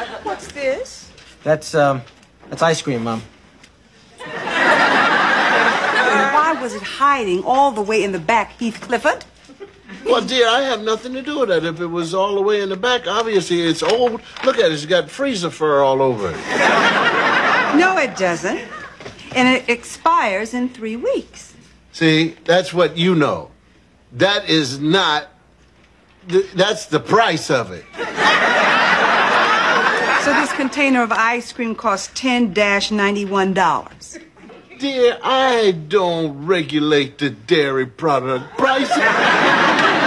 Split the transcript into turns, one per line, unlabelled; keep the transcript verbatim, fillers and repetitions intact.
What's this?
That's, um, that's ice cream, Mom.
Why was it hiding all the way in the back, Heath Clifford?
Well, dear, I have nothing to do with that. If it was all the way in the back, obviously it's old. Look at it. It's got freezer fur all over it.
No, it doesn't. And it expires in three weeks.
See, that's what you know. That is not... Th that's the price of it.
So this container of ice cream costs ten ninety-one dollars.
Dear, I don't regulate the dairy product prices.